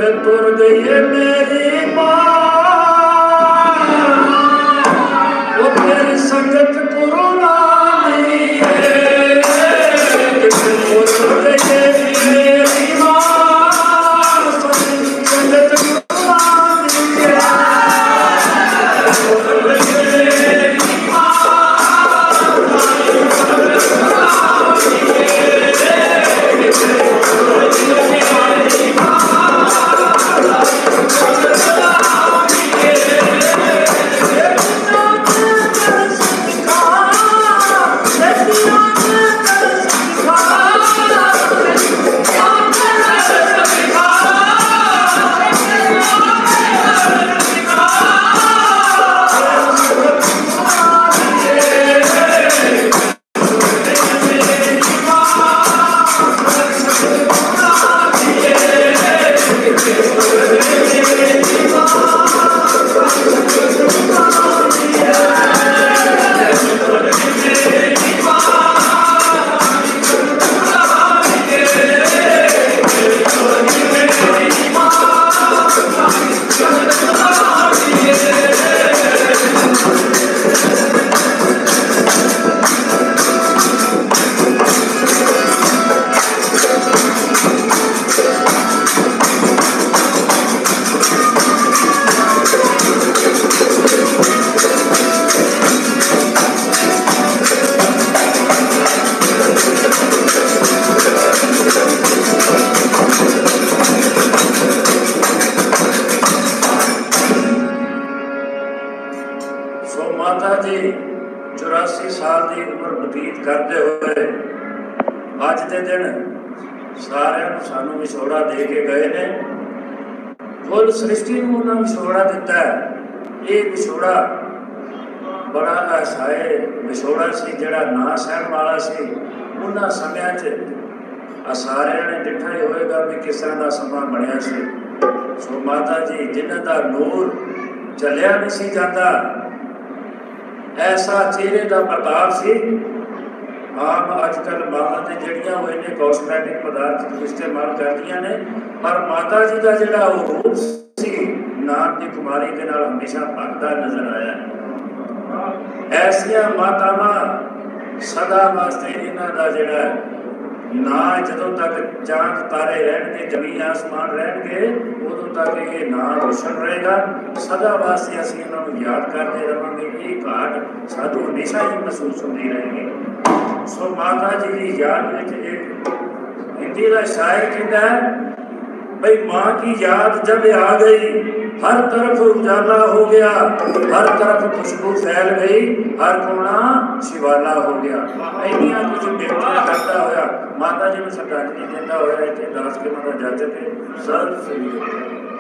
तुर गई है मेरी माँ, वो तेरी संगत पुराना नहीं है। तुर गई है मेरी माँ, संगत पुरानी है। ऐसा चेहरे का प्रताप से आम अजकल मावां ने जड़ियां हुए ने कॉस्मैटिक पदार्थ इस्तेमाल करदियां ने, पर माता जी का जिहड़ा रूप सी नाम की कुमारी के नाल हमेशा भगदा नजर आया। ऐसिया मातावां सदा वास्ते इन्हां दा जिहड़ा ना जदों तक चांद तारे रहणगे जमीन आसमान रहणगे उदों तक ये ना रोशन रहेगा। सदा वास्ते असीं इन्हां नूं याद करते रहांगे। ये घाट सानूं हमेशा ही महसूस होंदी रहेगी। सो माता जी की याद में एक हिंदी का शायर कहता है भाई, माँ की याद जब आ गई हर तरफ उजाला हो गया, हर तरफ खुशबू फैल गई, हर कोना शिवाला हो गया। इन्नियां कुछ बेटियां करता होया माता जी में श्रद्धांजलि देता होया इत्थे दास के माता जज के सर